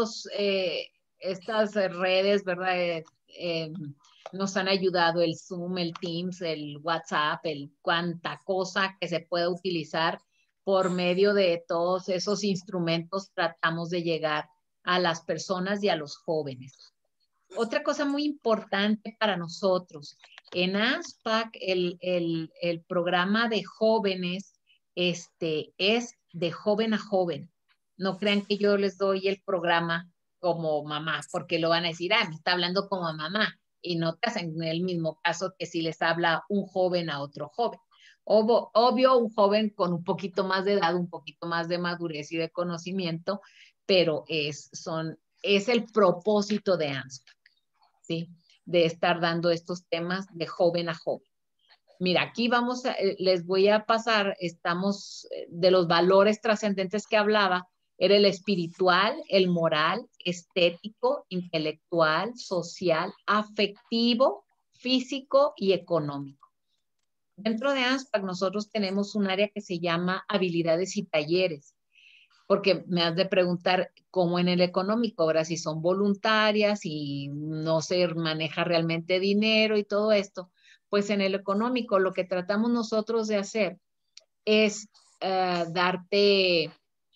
estas redes, ¿verdad? Nos han ayudado el Zoom, el Teams, el WhatsApp, cuanta cosa que se pueda utilizar por medio de todos esos instrumentos, tratamos de llegar a las personas y a los jóvenes. Otra cosa muy importante para nosotros, en ASPAC, el programa de jóvenes es de joven a joven. No crean que yo les doy el programa como mamá, porque lo van a decir, me está hablando como mamá, y no te hacen el mismo caso que si les habla un joven a otro joven. Obvio, un joven con un poquito más de edad, un poquito más de madurez y de conocimiento, pero es el propósito de ANSPAC, ¿sí? De estar dando estos temas de joven a joven. Mira, aquí les voy a pasar, estamos de los valores trascendentes que hablaba, era el espiritual, el moral, estético, intelectual, social, afectivo, físico y económico. Dentro de ANSPAC nosotros tenemos un área que se llama habilidades y talleres, porque me has de preguntar cómo en el económico, ahora si son voluntarias y no se maneja realmente dinero y todo esto. Pues en el económico lo que tratamos nosotros de hacer es darte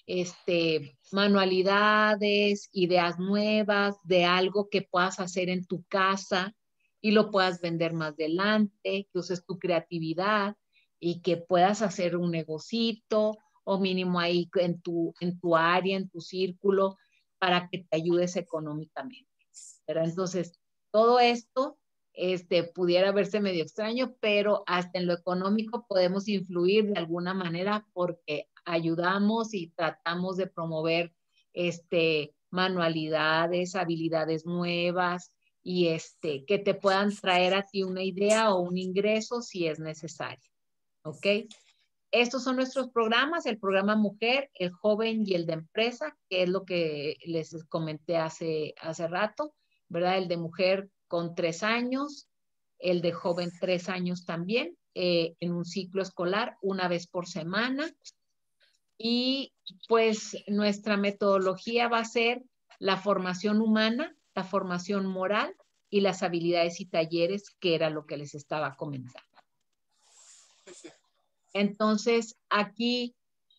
manualidades, ideas nuevas de algo que puedas hacer en tu casa y lo puedas vender más adelante, que uses tu creatividad y que puedas hacer un negocito o mínimo ahí en tu área, en tu círculo, para que te ayudes económicamente, ¿verdad? Entonces, todo esto pudiera verse medio extraño, pero hasta en lo económico podemos influir de alguna manera porque ayudamos y tratamos de promover manualidades, habilidades nuevas y que te puedan traer a ti una idea o un ingreso si es necesario. ¿Ok? Estos son nuestros programas, el programa Mujer, el Joven y el de Empresa, que es lo que les comenté hace rato, ¿verdad? El de Mujer con 3 años, el de Joven 3 años también, en un ciclo escolar, una vez por semana. Y pues nuestra metodología va a ser la formación humana, la formación moral y las habilidades y talleres, que era lo que les estaba comentando. Entonces, aquí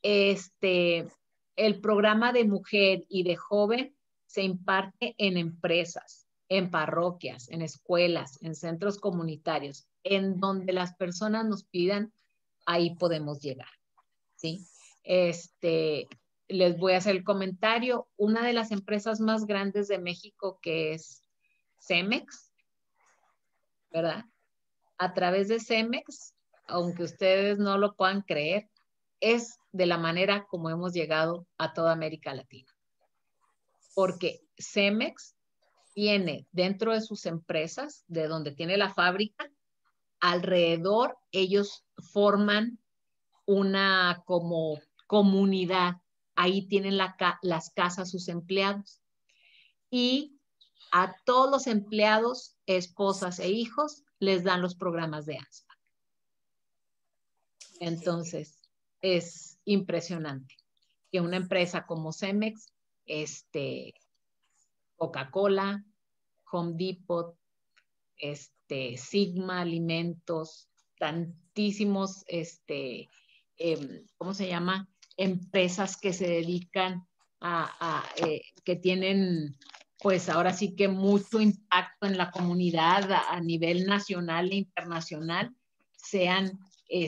el programa de mujer y de joven se imparte en empresas, en parroquias, en escuelas, en centros comunitarios, en donde las personas nos pidan, ahí podemos llegar, ¿sí? Les voy a hacer el comentario. Una de las empresas más grandes de México, que es Cemex, ¿verdad? A través de Cemex, aunque ustedes no lo puedan creer, es de la manera como hemos llegado a toda América Latina. Porque Cemex tiene dentro de sus empresas, de donde tiene la fábrica, alrededor ellos forman una como comunidad. Ahí tienen las casas sus empleados. Y a todos los empleados, esposas e hijos, les dan los programas de ANSPAC. Entonces, es impresionante que una empresa como Cemex, Coca-Cola, Home Depot, Sigma Alimentos, tantísimos, ¿cómo se llama? Empresas que se dedican que tienen, pues ahora sí que mucho impacto en la comunidad a nivel nacional e internacional, sean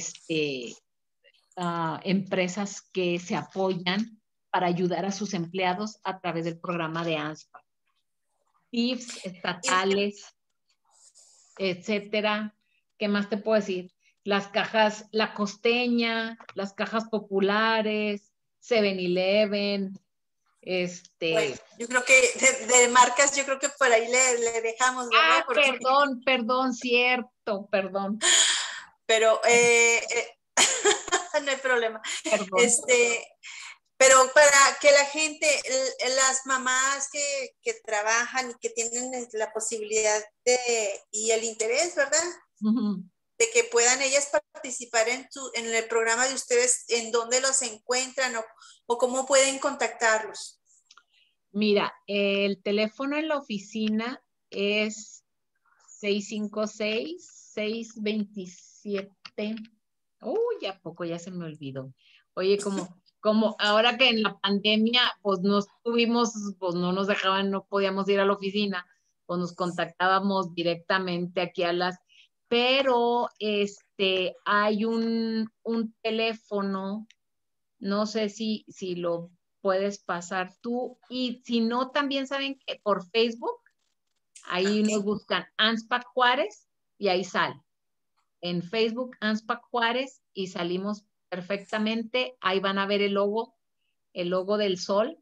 empresas que se apoyan para ayudar a sus empleados a través del programa de ANSPAC. TIFs estatales, etcétera. ¿Qué más te puedo decir? Las cajas, La Costeña, las cajas populares, 7-Eleven, Bueno, yo creo que de marcas, yo creo que por ahí le dejamos, ¿verdad? Porque... perdón, cierto, perdón. Pero no hay problema. Perdón. Pero para que la gente, las mamás que trabajan y que tienen la posibilidad y el interés, ¿verdad? Uh-huh. De que puedan ellas participar en el programa de ustedes, ¿en dónde los encuentran o cómo pueden contactarlos? Mira, el teléfono en la oficina es 656-627. Uy, ¿a poco ya se me olvidó? Oye, como ahora que en la pandemia, pues pues no nos dejaban, no podíamos ir a la oficina, pues nos contactábamos directamente aquí pero hay un teléfono, no sé si lo puedes pasar tú, y si no, también saben que por Facebook, ahí nos buscan ANSPAC Juárez y ahí sale. En Facebook, ANSPAC Juárez, y salimos perfectamente. Ahí van a ver el logo del sol,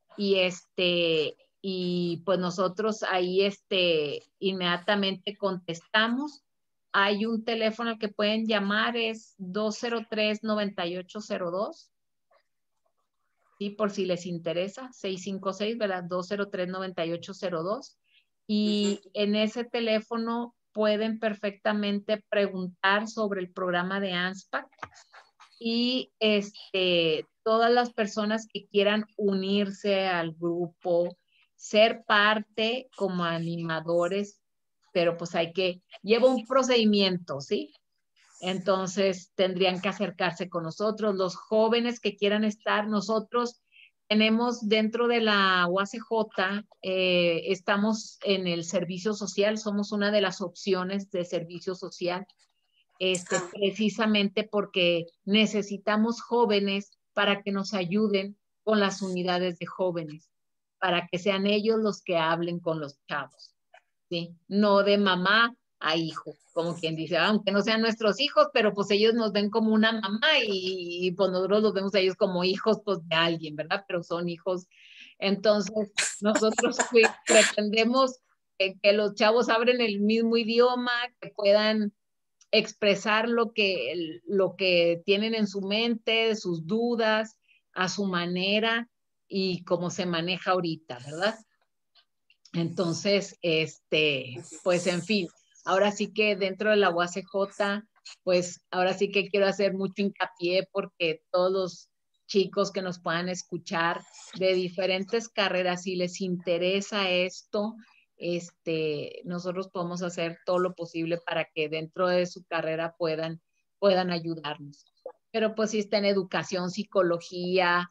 y pues nosotros ahí inmediatamente contestamos. Hay un teléfono al que pueden llamar, es 203-9802. Sí, por si les interesa, 656, ¿verdad? 203-9802. Y en ese teléfono pueden perfectamente preguntar sobre el programa de ANSPAC, y todas las personas que quieran unirse al grupo, ser parte como animadores, pero pues lleva un procedimiento, ¿sí? Entonces tendrían que acercarse con nosotros. Los jóvenes que quieran estar, nosotros tenemos dentro de la UACJ, estamos en el servicio social, somos una de las opciones de servicio social, precisamente porque necesitamos jóvenes para que nos ayuden con las unidades de jóvenes, para que sean ellos los que hablen con los chavos, ¿sí? No de mamá a hijo, como quien dice, aunque no sean nuestros hijos, pero pues ellos nos ven como una mamá y pues nosotros los vemos a ellos como hijos pues de alguien, ¿verdad? Pero son hijos. Entonces, nosotros pretendemos que los chavos hablen el mismo idioma, que puedan expresar lo que tienen en su mente, sus dudas, a su manera y cómo se maneja ahorita, ¿verdad? Entonces, pues en fin, ahora sí que dentro de la UACJ, pues ahora sí que quiero hacer mucho hincapié porque todos los chicos que nos puedan escuchar de diferentes carreras, si les interesa esto, nosotros podemos hacer todo lo posible para que dentro de su carrera puedan ayudarnos. Pero pues si está en educación, psicología,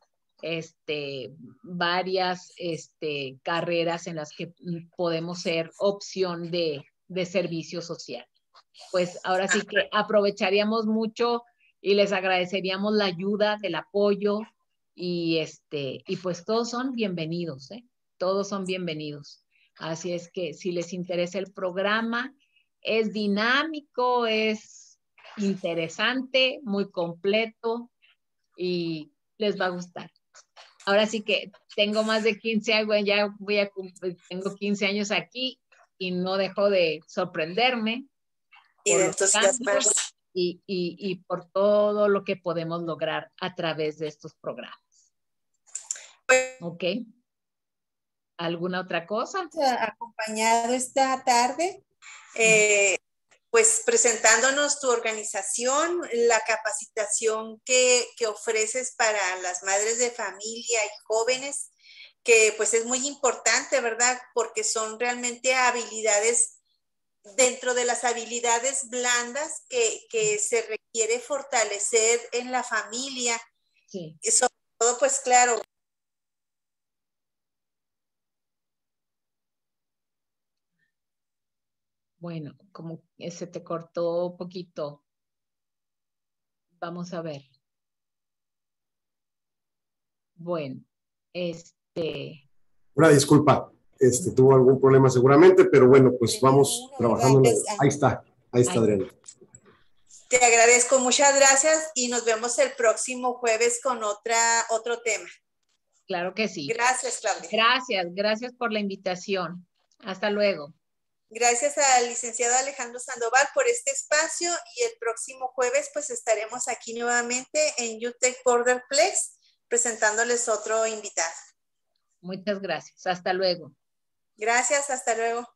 varias carreras en las que podemos ser opción de servicio social. Pues ahora sí que aprovecharíamos mucho y les agradeceríamos la ayuda, el apoyo, y pues todos son bienvenidos, todos son bienvenidos. Así es que si les interesa el programa, es dinámico, es interesante, muy completo y les va a gustar. Ahora sí que tengo más de 15 años, ya tengo 15 años aquí y no dejo de sorprenderme y de entusiasmar. Y por todo lo que podemos lograr a través de estos programas. ¿Ok? ¿Alguna otra cosa? Acompañado esta tarde, pues presentándonos tu organización, la capacitación que ofreces para las madres de familia y jóvenes, que pues es muy importante, ¿verdad? Porque son realmente habilidades, dentro de las habilidades blandas que se requiere fortalecer en la familia. Sí. Y sobre todo, pues claro. Bueno, como se te cortó un poquito. Vamos a ver. Bueno, Una disculpa, tuvo algún problema seguramente, pero bueno, pues vamos trabajando. Ahí está, Adriana. Te agradezco, muchas gracias y nos vemos el próximo jueves con otro tema. Claro que sí. Gracias, Claudia. Gracias por la invitación. Hasta luego. Gracias al licenciado Alejandro Sandoval por este espacio y el próximo jueves pues estaremos aquí nuevamente en UTEC Borderplex presentándoles otro invitado. Muchas gracias. Hasta luego. Gracias, hasta luego.